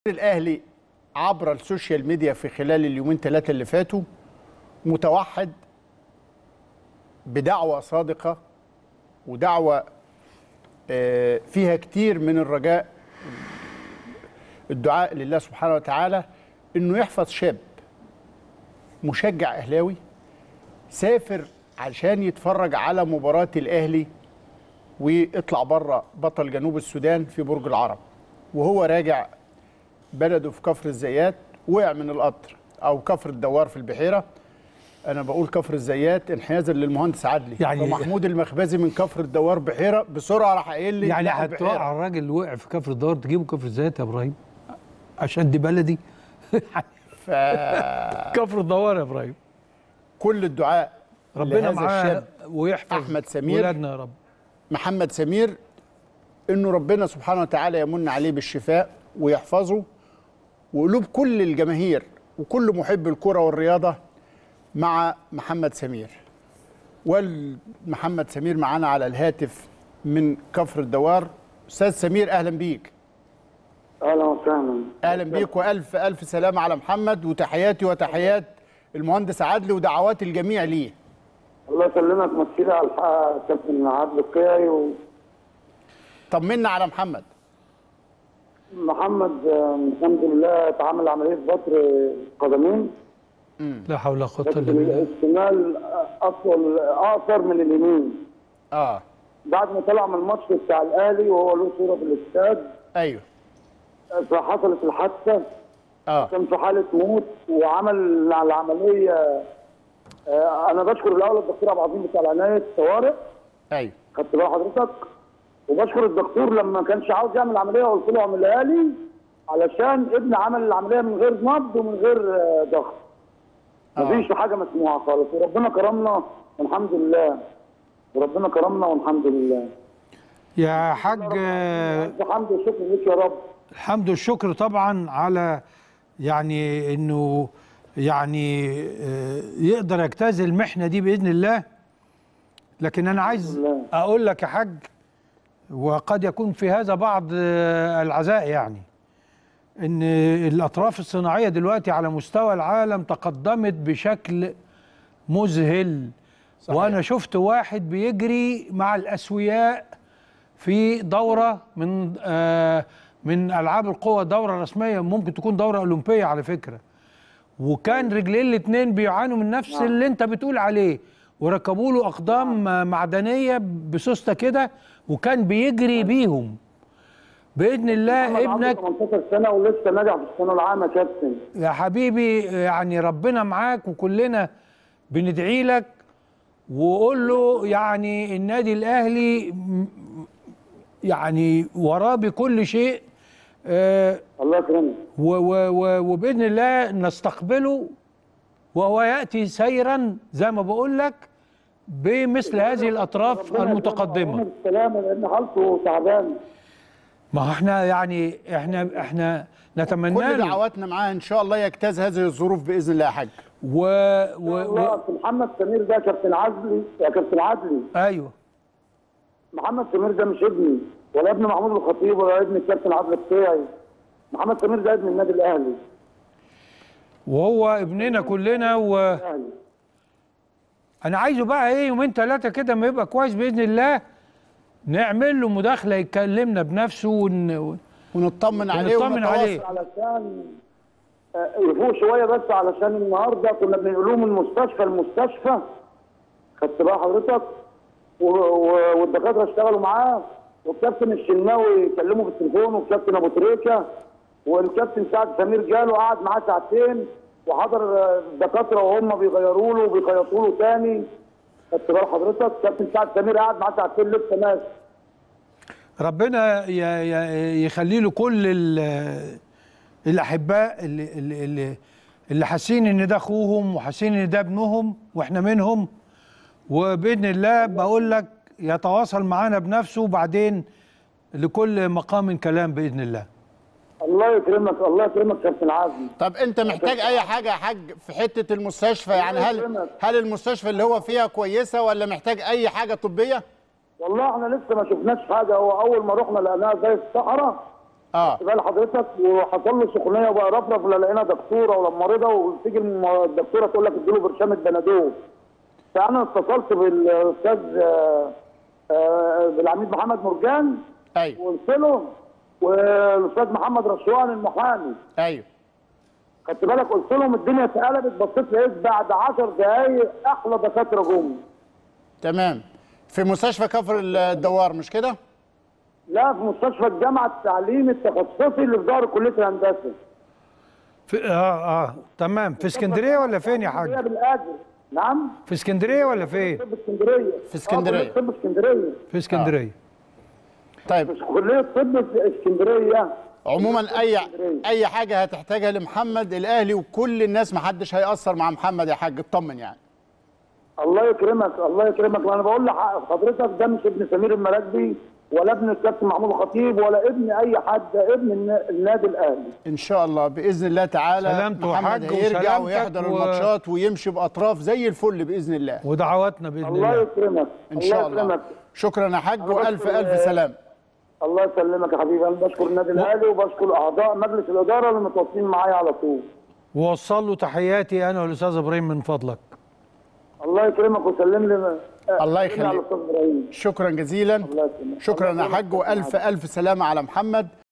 الأهلي عبر السوشيال ميديا في خلال اليومين ثلاثة اللي فاتوا متوحد بدعوة صادقة ودعوة فيها كتير من الرجاء، الدعاء لله سبحانه وتعالى إنه يحفظ شاب مشجع أهلاوي سافر عشان يتفرج على مباراة الأهلي ويطلع بره بطل جنوب السودان في برج العرب، وهو راجع بلده في كفر الزيات وقع من القطر او كفر الدوار في البحيره. انا بقول كفر الزيات انحيازا للمهندس عدلي، يعني محمود المخبزي من كفر الدوار بحيره بسرعه راح قايل لي يعني هتوقع الراجل اللي وقع في كفر الدوار تجيبه كفر الزيات يا ابراهيم عشان دي بلدي. كفر الدوار يا ابراهيم. كل الدعاء ربنا معاه ويحفظ احمد سمير ولادنا يا رب. محمد سمير انه ربنا سبحانه وتعالى يمن عليه بالشفاء ويحفظه، وقلوب كل الجماهير وكل محب الكرة والرياضة مع محمد سمير. والمحمد سمير معانا على الهاتف من كفر الدوار. أستاذ سمير أهلا بيك. أهلا وسهلا. أهلا بيك وألف ألف سلامة على محمد، وتحياتي وتحيات المهندس عدلي ودعوات الجميع ليه. الله يسلمك، مسيرة على الحق كابتن عدلي القيعي طمنا على محمد. محمد الحمد لله اتعمل عمليه بطر قدمين. لا حول ولا قوه الا بالله. الشمال اطول اقصر من اليمين. بعد ما طلع من الماتش بتاع الاهلي وهو له صوره في الاستاد. ايوه. فحصلت الحادثه. كان في حاله موت وعمل العمليه. انا بشكر الاول الدكتور عبد العظيم بتاع العنايه الطوارئ. ايوه. خدت بال حضرتك؟ وبشكر الدكتور لما ما كانش عاوز يعمل العمليه وقلت له اعملها لي علشان ابني عمل العمليه من غير نبض ومن غير ضغط. مفيش حاجه مسموعه خالص، وربنا كرمنا والحمد لله. وربنا كرمنا والحمد لله. يا حاج الحمد والشكر ليك يا رب. الحمد والشكر طبعا على يعني انه يعني يقدر يجتاز المحنه دي باذن الله. لكن انا عايز اقول لك يا حاج، وقد يكون في هذا بعض العزاء، يعني ان الاطراف الصناعيه دلوقتي على مستوى العالم تقدمت بشكل مذهل. صحيح. وانا شفت واحد بيجري مع الاسوياء في دوره من العاب القوى، دوره رسميه ممكن تكون دوره اولمبيه على فكره، وكان رجلين الاثنين بيعانوا من نفس اللي انت بتقول عليه، وركبوا له اقدام معدنيه بسوسته كده وكان بيجري بيهم. باذن الله ابنك 18 سنه ولسه ناجح في الثانويه العامه يا كابتن. يا حبيبي، يعني ربنا معاك وكلنا بندعي لك، وقول له يعني النادي الاهلي يعني وراه بكل شيء. الله يكرمك. وباذن الله نستقبله وهو ياتي سيرا زي ما بقول لك بمثل هذه الاطراف المتقدمه. السلامه لان حالته تعبان. ما هو احنا يعني احنا نتمنى كل دعواتنا معاه ان شاء الله يجتاز هذه الظروف باذن الله يا حاج. محمد سمير ده كابتن عدلي يا كابتن عدلي. ايوه. محمد سمير ده مش ابني ولا ابن محمود الخطيب ولا ابن الكابتن عدلي القيعي. محمد سمير ده ابن النادي الاهلي. وهو ابننا كلنا. انا عايزه بقى ايه يومين ثلاثه كده ما يبقى كويس باذن الله نعمل له مداخله يكلمنا بنفسه ونطمن عليه علشان يفوق شويه، بس علشان النهارده كنا بنقول من المستشفى. خدت بقى حضرتك؟ والدكاتره اشتغلوا معاه، والكابتن الشناوي كلمه في التليفون، والكابتن ابو تريكه، والكابتن سعد سمير جاله قعد معاه ساعتين، وحضر الدكاتره وهم بيغيروا له وبيخيطوا له تاني. خدت بال حضرتك؟ كابتن سعد سمير قعد معاه ساعتين لسه ماشي. ربنا يخلي له كل الاحباء اللي حاسين ان ده اخوهم وحاسين ان ده ابنهم واحنا منهم. وباذن الله بقول لك يتواصل معانا بنفسه، وبعدين لكل مقام كلام باذن الله. الله يكرمك الله يكرمك كابتن عازم. طب انت محتاج اي حاجه يا حاج في حته المستشفى؟ يعني هل المستشفى اللي هو فيها كويسه ولا محتاج اي حاجه طبيه؟ والله احنا لسه ما شفناش حاجه، هو اول ما رحنا لقيناها زي الصحراء خد بال حضرتك، وحصل له سخونيه وبقى رفرف، لا لقينا دكتوره ولا ممرضه، وتيجي الدكتوره تقول لك اديله برشامه بنادول. فانا اتصلت بالاستاذ بالعميد محمد مرجان. ايوه. وقلت له، والاستاذ محمد رشوان المحامي. ايوه. خدت بالك، قلت لهم الدنيا اتقلبت، بصيت لقيت بعد 10 دقائق احلى دكاتره جم. تمام. في مستشفى كفر الدوار مش كده؟ لا، في مستشفى الجامعه التعليمي التخصصي اللي في ظهر كليه الهندسه. في تمام. في اسكندريه ولا فين يا حاج؟ بالاجر. نعم. في اسكندريه ولا فين؟ طب اسكندريه. في اسكندريه. طب اسكندريه. في اسكندريه. طيب. في كليه طب في اسكندريه. عموما اي حاجه هتحتاجها لمحمد الاهلي وكل الناس، محدش هيأثر مع محمد يا حاج، اطمن يعني. الله يكرمك الله يكرمك، وانا بقول لحضرتك ده مش ابن سمير المراكبي ولا ابن الكابتن محمود الخطيب ولا ابن اي حد، ده ابن النادي الاهلي. ان شاء الله باذن الله تعالى سلامته محمد حاج هيرجع وسلامتك ويحضر الماتشات ويمشي باطراف زي الفل باذن الله. ودعواتنا باذن الله الله. يكرمك ان شاء الله الله. يكرمك. شكرا يا حاج والف الف سلام. الله يسلمك يا حبيبي، انا بشكر النادي الاهلي وبشكر اعضاء مجلس الاداره اللي متواصلين معايا على طول. ووصل له تحياتي انا والاستاذ ابراهيم من فضلك. الله يكرمك وسلم لي. الله يخليك. على الاستاذ ابراهيم. شكرا جزيلا. الله يسلمك. شكرا يا حاج والف الف سلامه على محمد.